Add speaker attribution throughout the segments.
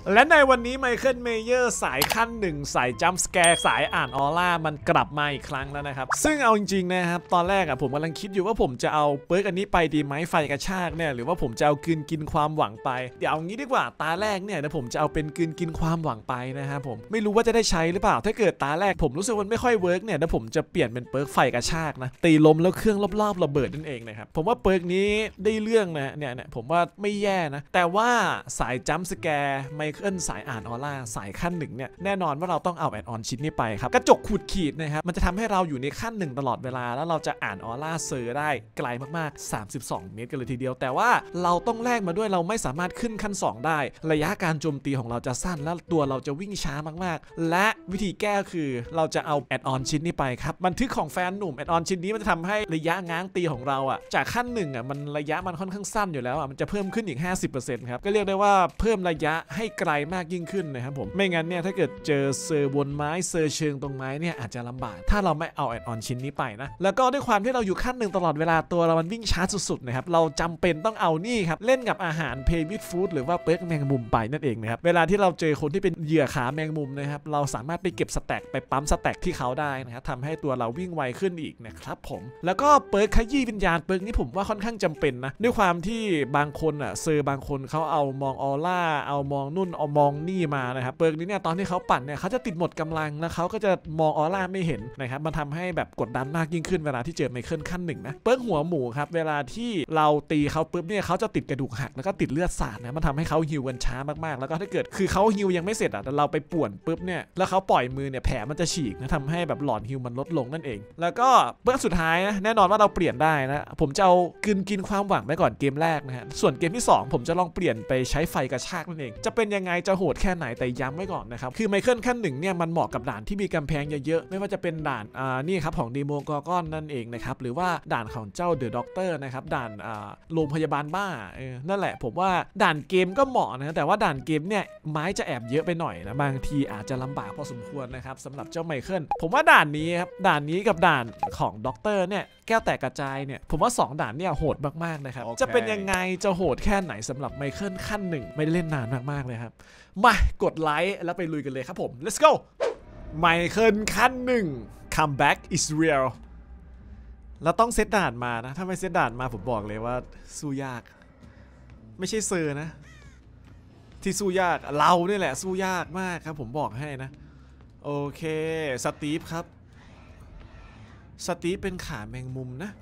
Speaker 1: และในวันนี้ไมเคิลเมเยอร์สายขั้นหนึ่งสายจัมป์สแกร์สายอ่านออร่ามันกลับมาอีกครั้งแล้วนะครับซึ่งเอาจริงๆนะครับตอนแรกผมกำลังคิดอยู่ว่าผมจะเอาเปิร์กอันนี้ไปดีไหมไฟกระชากเนี่ยหรือว่าผมจะเอากลืนกินความหวังไปเดี๋ยวเอางี้ดีกว่าตาแรกเนี่ยผมจะเอาเป็นกลืนกินความหวังไปนะครับผมไม่รู้ว่าจะได้ใช้หรือเปล่าถ้าเกิดตาแรกผมรู้สึกมันไม่ค่อยเวิร์กเนี่ยผมจะเปลี่ยนเป็นเปิร์กไฟกระชากนะตีลมแล้วเครื่องรอบๆระเบิดนั่นเองนะครับผมว่าเปิร์กนี้ได้เรื่องนะเนี่ยผมว่าไม่แย่นะแต่ว่าสายจัมป์สแกร์ไมเคิลสายอ่านออร่าสายขั้นหนึ่งเนี่ยแน่นอนว่าเราต้องเอาแอดออนชิ้นนี้ไปครับกระจกขูดขีดนะครับมันจะทำให้เราอยู่ในขั้นหนึ่งตลอดเวลาแล้วเราจะอ่านออร่าเซอร์ได้ไกลมากๆ32 เมตรกันเลยทีเดียวแต่ว่าเราต้องแลกมาด้วยเราไม่สามารถขึ้นขั้น2ได้ระยะการโจมตีของเราจะสั้นและตัวเราจะวิ่งช้ามากๆและวิธีแก้คือเราจะเอาแอดออนชิ้นนี้ไปครับบันทึกของแฟนหนุ่มแอดออนชิ้นนี้มันจะทำให้ระยะง้างตีของเราจากขั้นหนึ่งมันระยะมันค่อนข้างสั้นอยู่แล้วมันจะเพิ่มขึ้นอีก 50% ครับก็เรียกได้ว่าเพิ่มระยะให้ไกลมากยิ่งขึ้นนะครับผมไม่งั้นเนี่ยถ้าเกิดเจอเซอร์บนไม้เซอร์เชิงตรงไม้เนี่ยอาจจะลำบากถ้าเราไม่เอาแอดออนชิ้นนี้ไปนะแล้วก็ด้วยความที่เราอยู่ขั้นหนึ่งตลอดเวลาตัวเรามันวิ่งช้าสุดๆนะครับเราจำเป็นต้องเอานี่ครับเล่นกับอาหารเพย์วิดฟู้ดหรือว่าเปิร์กแมงมุมไปนั่นเองนะครับเวลาที่เราเจอคนที่เป็นเหยื่อขาแมงมุมนะครับเราสามารถไปเก็บสแต็กไปปั๊มสแต็กที่เขาได้นะครับทำให้ตัวเราวิ่งไวขึ้นอีกนะครับผมแล้วก็เปิร์กขยี้วิญญาณเปิร์กนี้ผมว่าค่อนข้างจำเป็นนะด้วยความที่บางคนเซอร์บางคนเขาเอามองออร่าเอามองนุ่นเอามองนี่มานะครับเปิร์กนี้เนี่ยตอนที่เขาปั่นเนี่ยเขาจะติดหมดกำลังแล้วเขาก็จะมองออร่าไม่เห็นนะครับมันทำให้แบบกดดันมากยิ่งขึ้นเวลาที่เจอไมเคิลขั้นหนึ่งนะเปิร์กหัวหมูครับเวลาที่เราตีเขาปุ๊บเนี่ยเขาจะติดกระดูกหักแล้วก็ติดเลือดสาดนะมันทำให้เขาฮิวกันช้ามากๆแล้วก็ถ้าเกิดคือเขาฮิวยังไม่เสร็จแต่เราไปป่วนปุ๊บเนี่ยแล้วเขาปล่อยมือเนี่ยแผลมันจะฉีกนะทำให้แบบหลอดฮิวมันลดลงนั่นเองแล้วก็เปิร์กสุดท้ายนะแน่นอนว่าเราเปลี่ยนได้นะผมจะเอากินความหวังไปก่อนเกมแรกนะฮะส่วนเกมที่2ผมจะลองเปลี่ยนไปใช้ไฟกระชากนั่นเองจะเป็นยังไงจะโหดแค่ไหนแต่ย้ำไว้ก่อนนะครับคือไมเคิลขั้นหนึ่งเนี่ยมันเหมาะกับด่านที่มีกำแพงเยอะๆไม่ว่าจะเป็นด่านนี่ครับของดีโมกอร์กอนนั่นเองนะครับหรือว่าด่านของเจ้าเดอะด็อกเตอร์นะครับด่านโรงพยาบาลบ้านั่นแหละผมว่าด่านเกมก็เหมาะนะแต่ว่าด่านเกมเนี่ยไม้จะแอบเยอะไปหน่อยนะบางทีอาจจะลำบากพอสมควรนะครับสำหรับเจ้าไมเคิลผมว่าด่านนี้ครับด่านนี้กับด่านของด็อกเตอร์เนี่ยแก้วแตกกระจายเนี่ยผมว่า2ด่านเนี่ยโหดมากๆนะครับ จะเป็นยังไงจะโหดแค่ไหนสำหรับไมเคิลขั้นหนึ่งไม่ได้เล่นนานมากๆเลยครับมากดไลค์แล้วไปลุยกันเลยครับผม let's go ไมเคิลขั้นหนึ่ง comeback is real เราต้องเซตด่านมานะถ้าไม่เซตด่านมาผมบอกเลยว่าสู้ยากไม่ใช่เซอร์นะที่สู้ยากเราเนี่ยแหละสู้ยากมากครับผมบอกให้นะโอเคสตีฟครับสตีฟเป็นขาแมงมุมนะ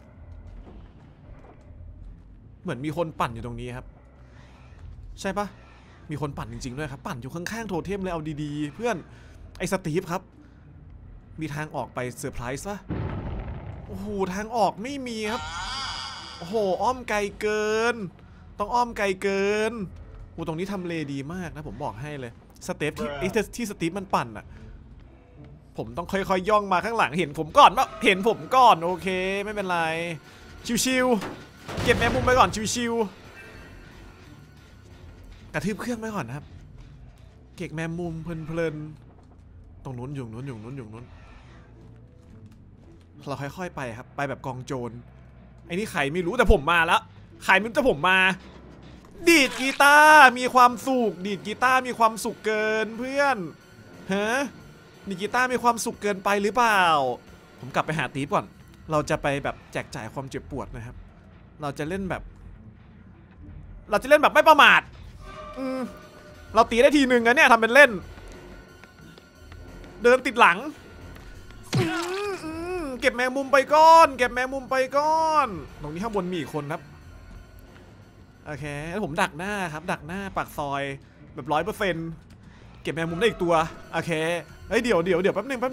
Speaker 1: เหมือนมีคนปั่นอยู่ตรงนี้ครับใช่ปะมีคนปั่นจริงๆด้วยครับปั่นอยู่ข้างๆโทเทมเลยเอาดีๆเพื่อนไอ้สตีฟครับมีทางออกไปเซอร์ไพรส์ปะโอ้โหทางออกไม่มีครับโอ้โหอ้อมไกลเกินต้องอ้อมไกลเกินโอ้ตรงนี้ทำเลดีมากนะผมบอกให้เลยสเตปที่สตีฟมันปั่นอ่ะผมต้องค่อยๆย่องมาข้างหลังเห็นผมก่อนปะเห็นผมก่อนโอเคไม่เป็นไรชิวๆเก็บแมงมุมไปก่อนชิวๆกระทืบเครื่องไปก่อนนะครับเก็บแมงมุมเพลินๆตรงนู้นอยู่นู้นเราค่อยๆไปครับไปแบบกองโจรไอ้นี่ใครไม่รู้แต่ผมมาแล้วใครไม่รู้แต่ผมมาดีดกีตาร์มีความสุขดีดกีตาร์มีความสุขเกินเพื่อนฮะดีดกีตาร์มีความสุขเกินไปหรือเปล่าผมกลับไปหาตีฟก่อนเราจะไปแบบแจกจ่ายความเจ็บปวดนะครับเราจะเล่นแบบไม่ประมาทเราตีได้ทีหนึ่งนะเนี่ยทำเป็นเล่นเดินติดหลังเก็บแมงมุมไปก้อนเก็บแมงมุมไปก้อนตรงนี้ข้างบนมีอีกคนครับโอเคแล้วผมดักหน้าครับดักหน้าปากซอยแบบ100%เก็บแมงมุมได้อีกตัวโอเคเฮ้ยเดี๋ยวแป๊บนึง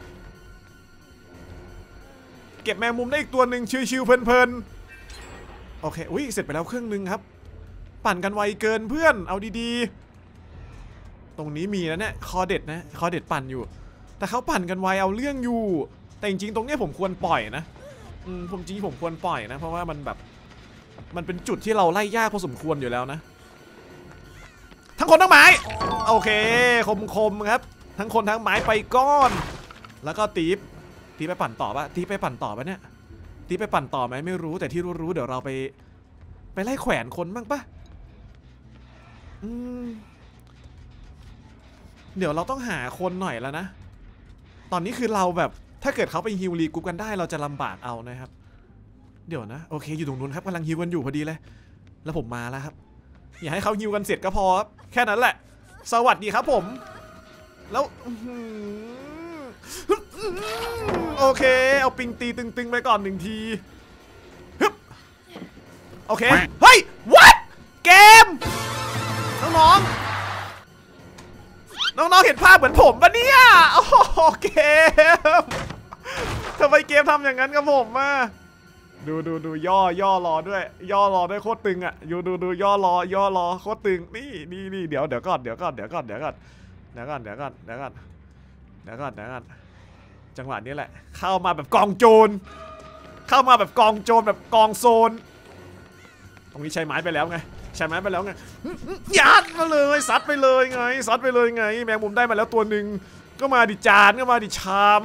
Speaker 1: เก็บแมงมุมได้อีกตัวหนึ่งชิวๆเพลินๆโอเคอุ้ยเสร็จไปแล้วครึ่งนึงครับปั่นกันไวเกินเพื่อนเอาดีๆตรงนี้มีนะเนี่ยคอเด็ดปั่นอยู่แต่เขาปั่นกันไวเอาเรื่องอยู่แต่จริงๆตรงนี้ผมควรปล่อยนะผมควรปล่อยนะเพราะว่ามันแบบมันเป็นจุดที่เราไล่ยากพอสมควรอยู่แล้วนะทั้งคนทั้งไม้โอเคคมครับทั้งคนทั้งไม้ไปก้อนแล้วก็ตีไปปั่นต่อปะตีไปปั่นต่อปะเนี่ยตีไปปั่นต่อไหมไม่รู้แต่ที่รู้เดี๋ยวเราไปไล่แขวนคนบ้างปะเดี๋ยวเราต้องหาคนหน่อยแล้วนะตอนนี้คือเราแบบถ้าเกิดเขาไปฮิวรีกรุ๊ปกันได้เราจะลำบากเอานะครับเดี๋ยวนะโอเคอยู่ตรงนู้นครับกำลังฮิวกันอยู่พอดีเลยแล้วผมมาแล้วครับอย่าให้เขาฮิวกันเสร็จก็พอครับแค่นั้นแหละสวัสดีครับผมแล้วโอเคเอาปิงตีตึงๆไปก่อน1 ทีโอเคเฮ้ย what เกมน้องเห็นภาพเหมือนผมปะเนี่ยโอ้เกมทำไมเกมทำอย่างนั้นกับผมอ่ะดูย่อรอด้วยย่อรอด้วยโคตรตึงอ่ะดูย่อรอโคตรตึงนี่เดี๋ยวก่อนจังหวะนี้แหละเข้ามาแบบกองโจรแบบกองโซนตรงนี้ใช้ไม้ไปแล้วไงยัดมาเลยซัดไปเลยไงแมงมุมได้มาแล้วตัวหนึ่งก็มาดิจานก็มาดิชาม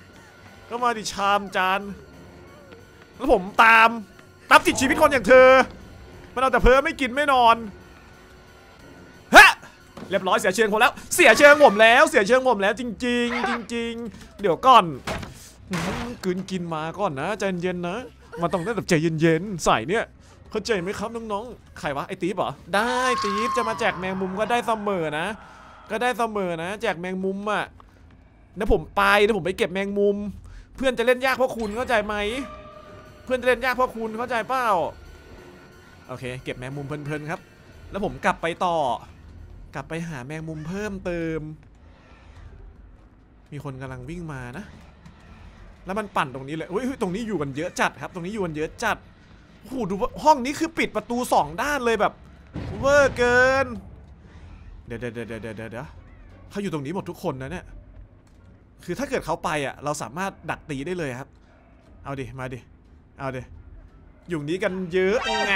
Speaker 1: จานแล้วผมตามติดชีวิตคนอย่างเธอมันเอาแต่เพ้อไม่กินไม่นอนฮะเรียบร้อยเสียเชิงผมแล้วเสียเชิงผมแล้วจริงเดี๋ยวก่อนกินมาก่อนนะใจเย็นนะมันต้องได้แบบใจเย็นใส่เนี่ยเข้าใจไหมครับน้องๆใครวะไอ้ตีฟเหรอได้ตีฟจะมาแจกแมงมุมก็ได้เสมอนะแจกแมงมุมอ่ะแล้วผมไปเก็บแมงมุมเพื่อนจะเล่นยากเพราะคุณเข้าใจไหมเพื่อนจะเล่นยากเพราะคุณเข้าใจเปล่าโอเคเก็บแมงมุมเพลินๆครับแล้วผมกลับไปหาแมงมุมเพิ่มเติมมีคนกำลังวิ่งมานะแล้วมันปั่นตรงนี้เลยเฮ้ยตรงนี้อยู่กันเยอะจัดครับโอ้โหดูว่าห้องนี้คือปิดประตู2 ด้านเลยแบบเวอร์เกินเดี๋ยวเขาอยู่ตรงนี้หมดทุกคนนะเนี่ยคือถ้าเกิดเขาไปอ่ะเราสามารถดักตีได้เลยครับเอาดิมาดิอยู่นี้กันเยอะไง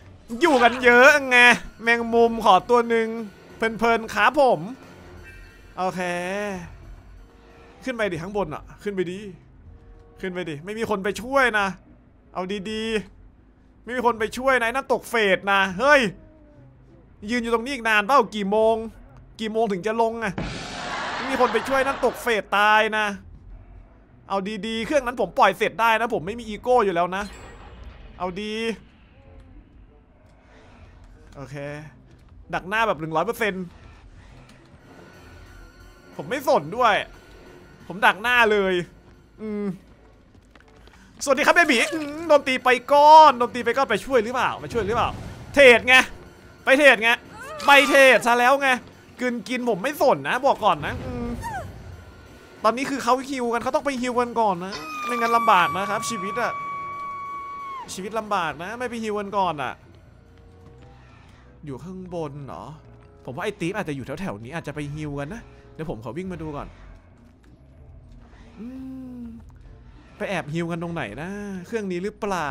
Speaker 1: แมงมุมขอตัวหนึ่งเพลินๆครับผมโอเคขึ้นไปดิข้างบนอ่ะขึ้นไปดิไม่มีคนไปช่วยนะเอาดีๆไม่มีคนไปช่วยนะนั่นตกเฟสนะเฮ้ยยืนอยู่ตรงนี้อีกนานเปล่ากี่โมงถึงจะลงอ่ะไม่มีคนไปช่วยนั่นตกเฟสตายนะเอาดีๆเครื่องนั้นผมปล่อยเสร็จได้นะผมไม่มีอีโก้อยู่แล้วนะเอาดีโอเคดักหน้าแบบ 100%ผมไม่สนด้วยผมดักหน้าเลยสวัสดีครับเบบีโดนตีไปก้อนไปช่วยหรือเปล่าเทรดไงไปเทรดซะแล้วไงกินผมไม่สนนะบอกก่อนนะตอนนี้คือเขาฮิวกันเขาต้องไปฮิวกันก่อนนะไม่งั้นลำบากนะครับชีวิตลำบากนะไม่ไปฮิวกันก่อนอ่ะอยู่ข้างบนเหรอผมว่าไอ้ตีฟอาจจะอยู่แถวๆนี้อาจจะไปฮิวกันนะเดี๋ยวผมขอวิ่งมาดูก่อนไปแอบฮิวกันตรงไหนนะเครื่องนี้หรือเปล่า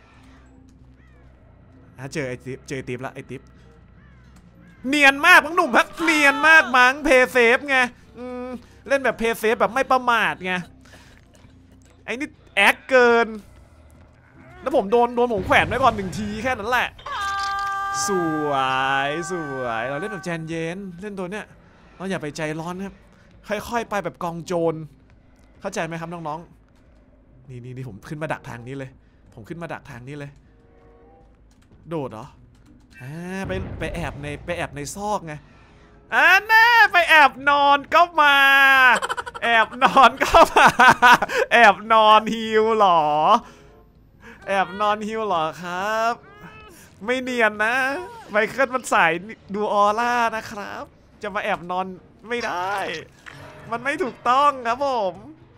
Speaker 1: เจอไอ้ติ๊บละไอ้ติ๊บเนียนมากมั้งหนุ่มครับเนียนมากมั้งเพย์เซฟไงเล่นแบบเพย์เซฟแบบไม่ประมาทไงไอ้นี่แอคเกินแล้วผมโดนผมแขวนไว้ก่อน1 ทีแค่นั้นแหละสวยเราเล่นแบบใจเย็นเล่นตัวเนี้ยเราอย่าไปใจร้อนครับค่อยๆไปแบบกองโจรเข้าใจไหมครับน้องๆนี่ผมขึ้นมาดักทางนี้เลยโดดเหรอไปแอบในซอกไงแน่ไปแอบนอนก็มาแอบนอนฮิวหรอครับไม่เนียนนะไมเคิลมันสายดูออร่านะครับจะมาแอบนอนไม่ได้มันไม่ถูกต้องครับผม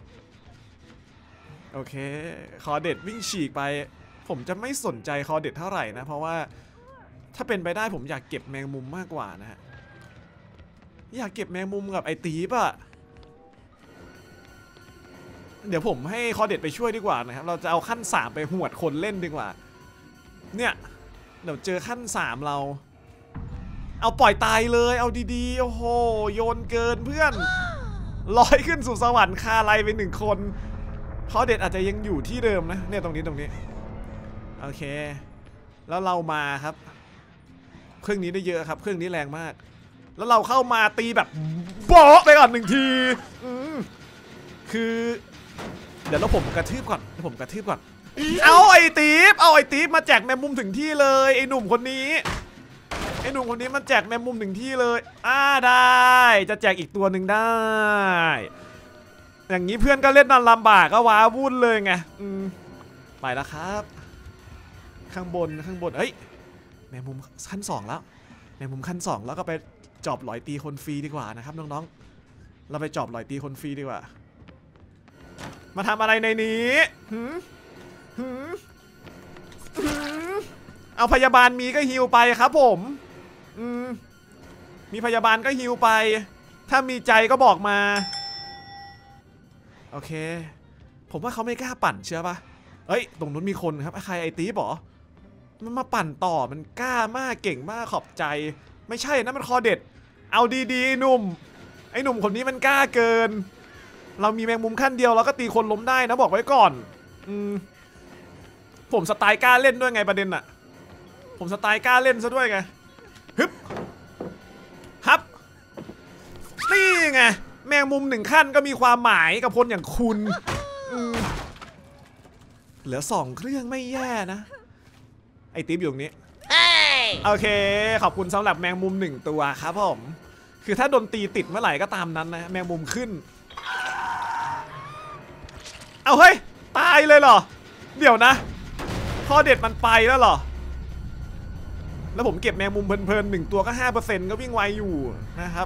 Speaker 1: โอเคคอเด็ดวิ่งฉีกไปผมจะไม่สนใจคอเด็ดเท่าไหร่นะเพราะว่าถ้าเป็นไปได้ผมอยากเก็บแมงมุมมากกว่านะฮะอยากเก็บแมงมุมกับไอตีปะเดี๋ยวผมให้คอเด็ดไปช่วยดีกว่านะครับเราจะเอาขั้น3ไปหวดคนเล่นดีกว่าเนี่ยเดี๋ยวเจอขั้น3เราเอาปล่อยตายเลยเอาดีๆโอ้โหโยนเกินเพื่อนลอยขึ้นสู่สวรรค์คาไลไป1 คนคอเด็ดอาจจะยังอยู่ที่เดิมนะเนี่ยตรงนี้โอเคแล้วเรามาครับเครื่องนี้ได้เยอะครับเครื่องนี้แรงมากแล้วเราเข้ามาตีแบบโบะไปก่อน1 ทีคือเดี๋ยวผมกระทืบก่อนเอาไอ้ตีฟมาแจกแมงมุมถึงที่เลยไอ้หนุ่มคนนี้มันแจกแมงมุมถึงที่เลยได้จะแจกอีกตัวหนึ่งได้อย่างนี้เพื่อนก็เล่นนานลำบากก็ว้าวุ่นเลยไงไปแล้วครับข้างบนเฮ้ยแมงมุมขั้น2แล้วแมงมุมขั้น2แล้วก็ไปจอบหลอยตีคนฟรีดีกว่านะครับน้องๆเราไปจอบหลอยตีคนฟรีดีกว่ามาทำอะไรในนี้เอาพยาบาลมีก็ฮิวไปครับผมมีพยาบาลก็ฮิวไปถ้ามีใจก็บอกมาโอเคผมว่าเขาไม่กล้าปั่นเชื่อปะเฮ้ยตรงนู้นมีคนครับใครไอตีบอมันมาปั่นต่อมันกล้ามากเก่งมากขอบใจไม่ใช่นะมันคอเด็ดเอาดีๆไอ้หนุ่มคนนี้มันกล้าเกินเรามีแมงมุมขั้นเดียวเราก็ตีคนล้มได้นะบอกไว้ก่อนผมสไตล์กล้าเล่นด้วยไงประเด็นอะผมสไตล์กล้าเล่นซะด้วยไงฮึบฮับนี่ไงแมงมุม1 ขั้นก็มีความหมายกับคนอย่างคุณเหลือ2 เครื่องไม่แย่นะไอติ๊บอยู่ตรงนี้โอเคขอบคุณสำหรับแมงมุม1 ตัวครับผมคือถ้าโดนตีติดเมื่อไหร่ก็ตามนั้นนะแมงมุมขึ้นเอาเฮ้ยตายเลยเหรอเดี๋ยวนะข้อเด็ดมันไปแล้วเหรอแล้วผมเก็บแมงมุมเพลินๆ1 ตัวก็ 5% ก็วิ่งไวอยู่นะครับ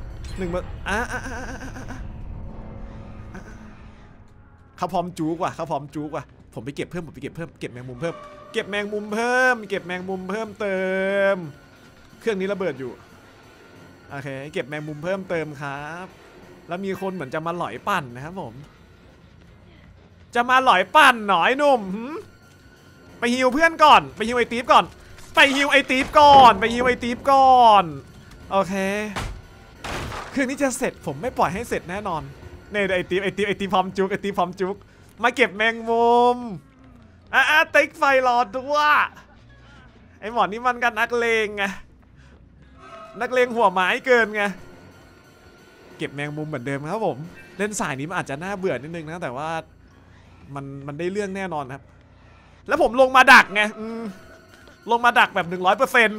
Speaker 1: เขาพร้อมจู๊กว่ะผมไปเก็บเพิ่มเก็บแมงมุมเพิ่มเก็บแมงมุมเพิ่มเติมเครื่องนี้ระเบิดอยู่โอเคเก็บแมงมุมเพิ่มเติมครับแล้วมีคนเหมือนจะมาหลอยปั่นนะครับผมจะมาหลอยปั่นหน่อยหนุ่มไปฮิวเพื่อนก่อนไปฮิวไอตีฟก่อนโอเคคืนนี้จะเสร็จผมไม่ปล่อยให้เสร็จแน่นอนเนี่ยไอตีฟพร้อมจุกมาเก็บแมงมุมติ๊กไฟรอด้วยไอหมอนี่มันกันนักเลงไงหัวไม้เกินไงเก็บแมงมุมเหมือนเดิมครับผมเล่นสายนี้มันอาจจะน่าเบื่อนิดนึงนะแต่ว่ามันได้เรื่องแน่นอนครับแล้วผมลงมาดักไงลงมาดักแบบ 100%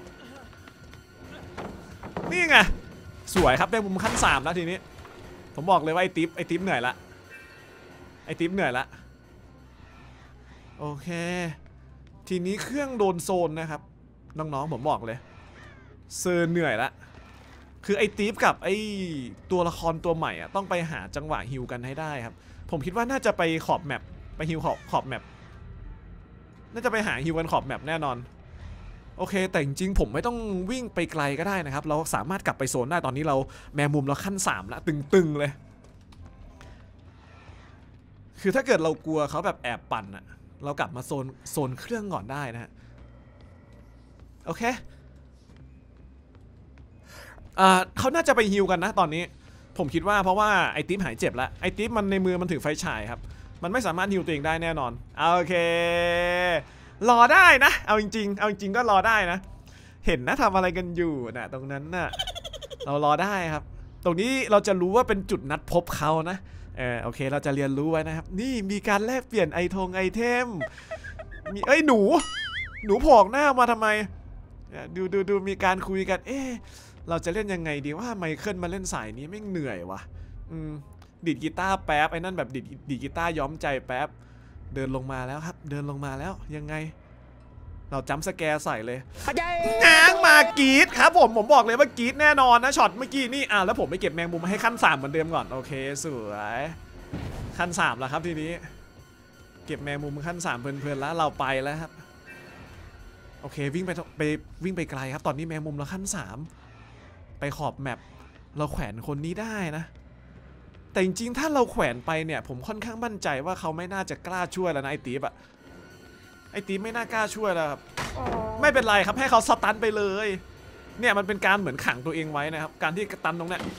Speaker 1: นี่ไงสวยครับแมงมุมขั้น3แล้วทีนี้ผมบอกเลยว่าไอติ๊บเหนื่อยละโอเคทีนี้เครื่องโดนโซนนะครับน้องๆผมบอกเลยเซอร์เหนื่อยละคือไอติ๊บกับไอตัวละครตัวใหม่ต้องไปหาจังหวะฮิวกันให้ได้ครับผมคิดว่าน่าจะไปขอบแมปไปฮิวขอบแมปน่าจะไปหาฮิวกันขอบแมปแน่นอนโอเคแต่จริงๆผมไม่ต้องวิ่งไปไกลก็ได้นะครับเราสามารถกลับไปโซนได้ตอนนี้เราแมงมุมเราขั้น3แล้วตึงๆเลยคือถ้าเกิดเรากลัวเขาแบบแอบปั่นอะเรากลับมาโซนเครื่องก่อนได้นะฮะโอเคเขาน่าจะไปฮิวกันนะตอนนี้ผมคิดว่าเพราะว่าไอติ๊บหายเจ็บแล้วไอติ๊บมันในมือมันถือไฟฉายครับมันไม่สามารถฮิวตัวเองได้แน่นอนโอเครอได้นะเอาจริงก็รอได้นะเห็นนะทำอะไรกันอยู่นะตรงนั้นน่ะเรารอได้ครับตรงนี้เราจะรู้ว่าเป็นจุดนัดพบเขานะโอเคเราจะเรียนรู้ไว้นะครับนี่มีการแลกเปลี่ยนไอเทมมีหนูโผล่หน้ามาทำไมดูมีการคุยกันเราจะเล่นยังไงดีว่าไมเคิลมาเล่นสายนี้ไม่เหนื่อยวะดีดกีตาร์แป๊บไอ้นั่นแบบดีดกีตาร์ย้อมใจแป๊บเดินลงมาแล้วครับยังไงเราจัมป์สแกร์ใส่เลยง้างมากรีดครับผมบอกเลยว่ากรีดแน่นอนนะช็อตเมื่อกี้นี่แล้วผมไปเก็บแมงมุมมาให้ขั้น3เหมือนเดิมก่อนโอเคสวยขั้น3แล้วครับทีนี้เก็บแมงมุมขั้น3เพลินๆแล้วเราไปแล้วครับโอเควิ่งไปไกลครับตอนนี้แมงมุมเราขั้น3ไปขอบแมปเราแขวนคนนี้ได้นะแต่จริงๆถ้าเราแขวนไปเนี่ยผมค่อนข้างมั่นใจว่าเขาไม่น่าจะกล้าช่วยแล้วนะไอตีฟไม่น่ากล้าช่วยแล้วครับไม่เป็นไรครับให้เขาสตันไปเลยเนี่ยมันเป็นการเหมือนขังตัวเองไว้นะครับการที่ตันตรงเนี้ย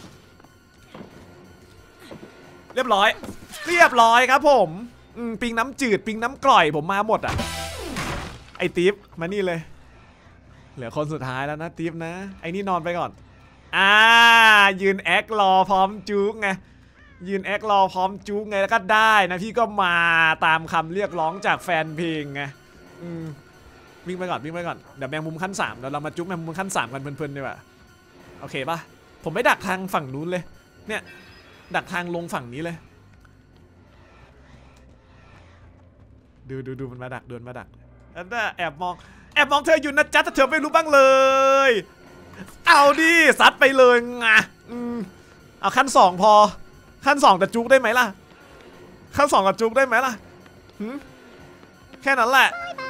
Speaker 1: เรียบร้อยครับผมปิงน้ำจืดปิงน้ำกร่อยผมมาหมดอ่ะไอตีฟมานี่เลยเหลือคนสุดท้ายแล้วนะตีฟนะไอนี่นอนไปก่อนยืนแอครอพร้อมจุกไงยืนแอครอพร้อมจุกไงแล้วก็ได้นะพี่ก็มาตามคำเรียกร้องจากแฟนเพลงไงวิ่งไปก่อนเดี๋ยวแมงมุมขั้น3เดี๋ยวเรามาจุกแมงมุมขั้น3กันเพลินๆดีกว่าโอเคปะผมไม่ดักทางฝั่งนู้นเลยเนี่ยดักทางลงฝั่งนี้เลยดูมันมาดักเดินมาดักแล้วน่ะแอบมองเธออยู่นะจ๊ะถ้าเธอไม่รู้บ้างเลยเอาดิซัดไปเลยไงเอาขั้น2พอขั้น2แต่จุกได้ไหมล่ะขั้น2กับจุกได้ไหมล่ะแค่นั้นแหละ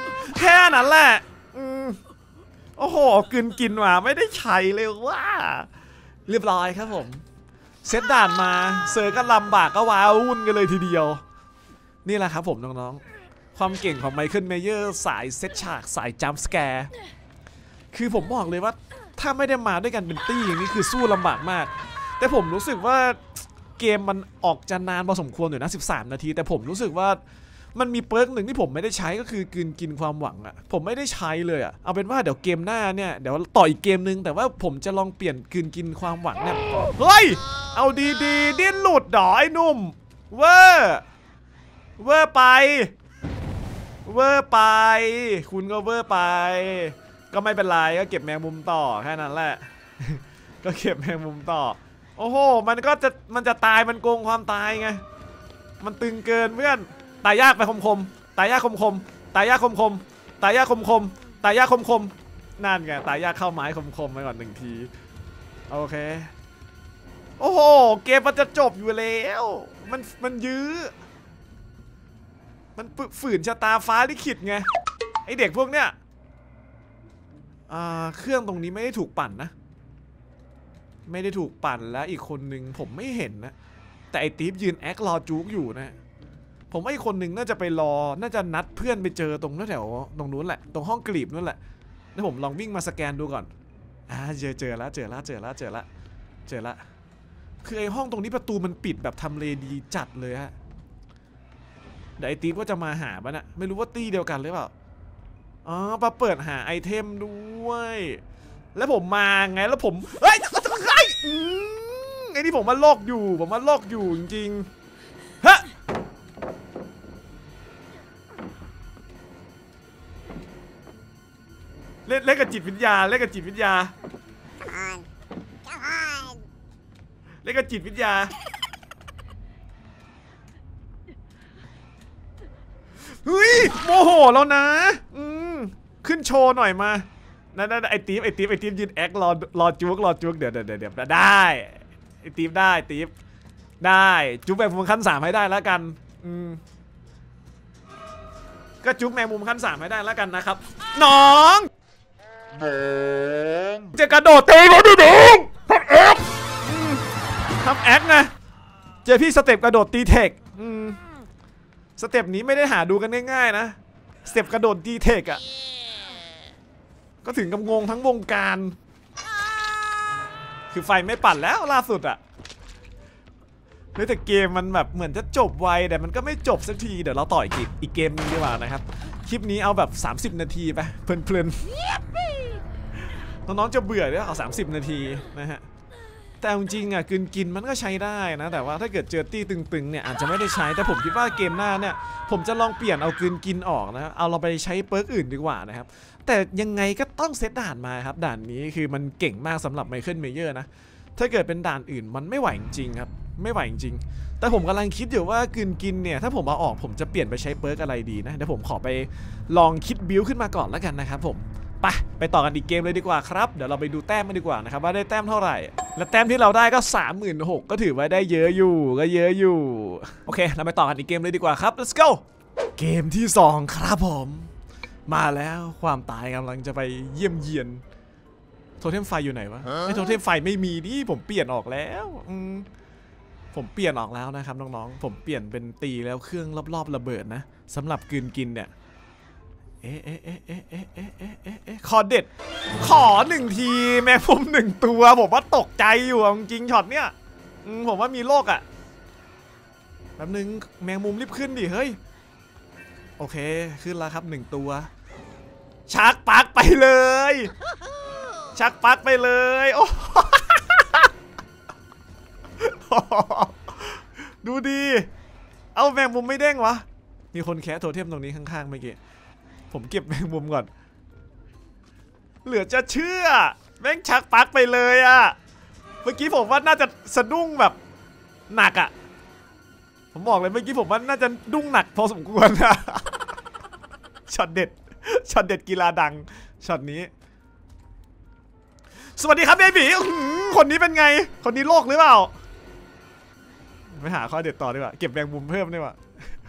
Speaker 1: โอ้โหกินมาไม่ได้ใช้เลยว่าเรียบร้อยครับผมเซตด่านมาเซอร์ก็ลำบากก็ว้าวุ่นกันเลยทีเดียวนี่แหละครับผมน้องๆความเก่งของไมเคิลเมเยอร์สายเซตฉากสายจัมป์สแกร์คือผมบอกเลยว่าถ้าไม่ได้มาด้วยกันเป็นตี้อย่างนี้คือสู้ลำบากมากแต่ผมรู้สึกว่าเกมมันออกจะนานพอสมควรอยู่นะ13 นาทีแต่ผมรู้สึกว่ามันมีเปิร์กหนึ่งที่ผมไม่ได้ใช้ก็คือกินความหวังอะผมไม่ได้ใช้เลยอะเอาเป็นว่าเดี๋ยวเกมหน้าเนี่ยเดี๋ยวต่ออีกเกมนึงแต่ว่าผมจะลองเปลี่ยนกินความหวังเนี่ยเฮ้ยเอาดีดิ้นหลุดดอไอ้นุ่มเวอร์ไปคุณก็เวอร์ไปก็ไม่เป็นไรก็เก็บแมงมุมต่อแค่นั้นแหละก็เก็บแมงมุมต่อโอ้โหมันจะตายมันโกงความตายไงมันตึงเกินเพื่อนตายยากไปคมตายยากคมนั่นไงตายยากเข้าไม้คมไปก่อน1 ทีโอเคโอ้โหเกมมันจะจบอยู่แล้วมันยื้อมันฝืนชะตาฟ้าลิขิตไงไอเด็กพวกเนี้ยเครื่องตรงนี้ไม่ได้ถูกปั่นนะไม่ได้ถูกปั่นแล้วอีกคนนึงผมไม่เห็นนะแต่ไอตีฟยืนแอครอจุกอยู่นะผมว่าอีกคนนึงน่าจะไปรอน่าจะนัดเพื่อนไปเจอตรงแถวตรงนู้นแหละตรงห้องกลีบนั่นแหละแล้วผมลองวิ่งมาสแกนดูก่อนเจอแล้วคือไอห้องตรงนี้ประตูมันปิดแบบทำเลดีจัดเลยฮะเดี๋ยวไอตีฟก็จะมาหาบ้านะไม่รู้ว่าตีเดียวกันหรือเปล่ามาเปิดหาไอเทมด้วยแล้วผมมาไงแล้วผมเฮ้ยไอ้นี่ผมมาโลกอยู่จริงๆฮะเล่นกับจิตวิทยาเล่นกับจิตวิทยาเฮ้ยโมโหแล้วนะขึ้นโชว์หน่อยมานั่นไอตีฟยืนแอครอจุกเดี๋ยวได้ไอตีฟได้จุกแมงมุมขั้น3ให้ได้แล้วกันก็จุกแมงมุมขั้น3ให้ได้แล้วกันนะครับน้องจะกระโดดตีเขาดิน้องทำแอคไงเจอพี่สเต็ปกระโดดตีเทคสเต็ปนี้ไม่ได้หาดูกันง่ายๆนะสเต็ปกระโดดตีเทคอะก็ถึงกับงงทั้งวงการคือไฟไม่ปั่นแล้วล่าสุดอะแต่เกมมันแบบเหมือนจะจบไวแต่มันก็ไม่จบสักทีเดี๋ยวเราต่ออีกเกมนึงดีกว่านะครับคลิปนี้เอาแบบ30 นาทีไปเพลินๆน้องๆจะเบื่อเนี่ยเอา30 นาทีนะฮะแต่จริงๆอ่ะกินมันก็ใช้ได้นะแต่ว่าถ้าเกิดเจอตี้ตึงๆเนี่ยอาจจะไม่ได้ใช้แต่ผมคิดว่าเกมหน้าเนี่ยผมจะลองเปลี่ยนเอากินออกนะเอาเราไปใช้เปิร์กอื่นดีกว่านะครับแต่ยังไงก็ต้องเซตด่านมาครับด่านนี้คือมันเก่งมากสำหรับไมเคิลเมเยอร์นะถ้าเกิดเป็นด่านอื่นมันไม่ไหวจริงครับไม่ไหวจริงแต่ผมกำลังคิดอยู่ว่ากินเนี่ยถ้าผมเอาออกผมจะเปลี่ยนไปใช้เปิร์กอะไรดีนะเดี๋ยวผมขอไปลองคิดบิลขึ้นมาก่อนแล้วกันนะครับผมไปต่อกันอีกเกมเลยดีกว่าครับเดี๋ยวเราไปดูแต้มกันดีกว่านะครับว่าได้แต้มเท่าไหร่และแต้มที่เราได้ก็ 36,000 ก็ถือว่าได้เยอะอยู่โอเคเราไปต่อกันอีกเกมเลยดีกว่าครับ let's go เกมที่2ครับผมมาแล้วความตายกำลังจะไปเยี่ยมเยียนโทเทมไฟอยู่ไหนวะไอโทเทมไฟไม่มีดิผมเปลี่ยนออกแล้วผมเปลี่ยนออกแล้วนะครับน้องๆผมเปลี่ยนเป็นตีแล้วเครื่องรอบๆระเบิดนะสำหรับกินเนี่ยขอเด็ดขอ1 ทีแมงมุม1 ตัวผมว่าตกใจอยู่จริงช็อตเนี้ยผมว่ามีโลกอ่ะแป๊บนึงแมงมุมรีบขึ้นดิเฮ้ยโอเคขึ้นแล้วครับ1 ตัวชักปักไปเลยโอ้ดูดีเอาแมงมุมไม่เด้งวะมีคนแคะโทเทมตรงนี้ข้างๆเมื่อกี้ผมเก็บแมงมุมก่อนเหลือจะเชื่อแม่งชักปักไปเลยอะเมื่อกี้ผมว่าน่าจะสะดุ้งแบบหนักอะผมบอกเลยเมื่อกี้ผมว่าน่าจะดุ้งหนักพอสมควรอะช็อตเด็ดกีฬาดังช็อตนี้สวัสดีครับเบบีคนนี้เป็นไงคนนี้โลกหรือเปล่าไปหาข้อเด็ดต่อดีกว่าเก็บแมงมุมเพิ่มดีกว่า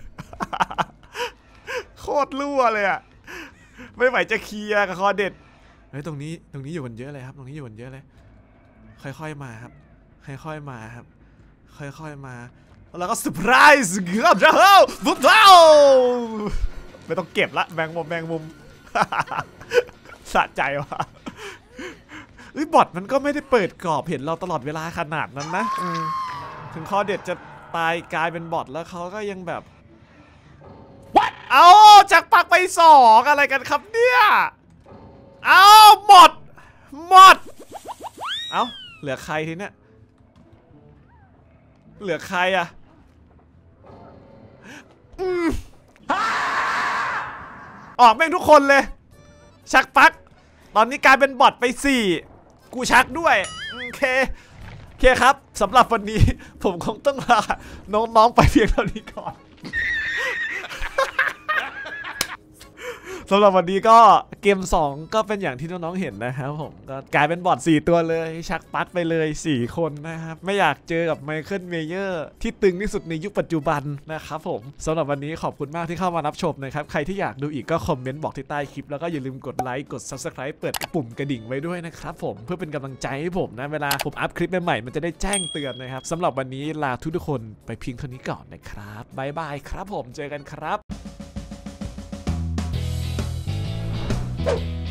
Speaker 1: โคตรรั่วเลยอะไม่ไหวจะเคลียร์กับข้อเด็ดเฮ้ยตรงนี้อยู่กันเยอะเลยครับตรงนี้อยู่กันเยอะเลยค่อยๆมาครับค่อยๆมาครับค่อยๆมาแล้วก็เซอร์ไพรส์ครับเจ้าบุ๊บเจ้าไม่ต้องเก็บละแมงมุมสะใจว่ะบอทมันก็ไม่ได้เปิดกรอบเห็นเราตลอดเวลาขนาดนั้นนะถึงข้อเด็ดจะตายกลายเป็นบอทแล้วเขาก็ยังแบบ What? เอาจากปักไป2อะไรกันครับเนี่ยเอาหมดเอาเหลือใครทีเนี้ยเหลือใครอะออกแม่งทุกคนเลยชักปักตอนนี้กลายเป็นบอทไป4กูชักด้วยโอเคครับสำหรับวันนี้ผมคงต้องลาน้องๆไปเพียงเท่านี้ก่อนสำหรับวันนี้ก็เกม2ก็เป็นอย่างที่น้องๆเห็นนะครับผมก็กลายเป็นบอท4ตัวเลยชักปักไปเลย4คนนะครับไม่อยากเจอกับไมเคิลเมเยอร์ที่ตึงที่สุดในยุคปัจจุบันนะครับผมสำหรับวันนี้ขอบคุณมากที่เข้ามารับชมนะครับใครที่อยากดูอีกก็คอมเมนต์บอกที่ใต้คลิปแล้วก็อย่าลืมกดไลค์กด Subscribe เปิดปุ่มกระดิ่งไว้ด้วยนะครับผมเพื่อเป็นกำลังใจให้ผมนะเวลาผมอัพคลิปใหม่ๆมันจะได้แจ้งเตือนนะครับสำหรับวันนี้ลาทุกคนไปเพียงเท่านี้ก่อนนะครับบ๊ายบายครับผมเจอกันครับ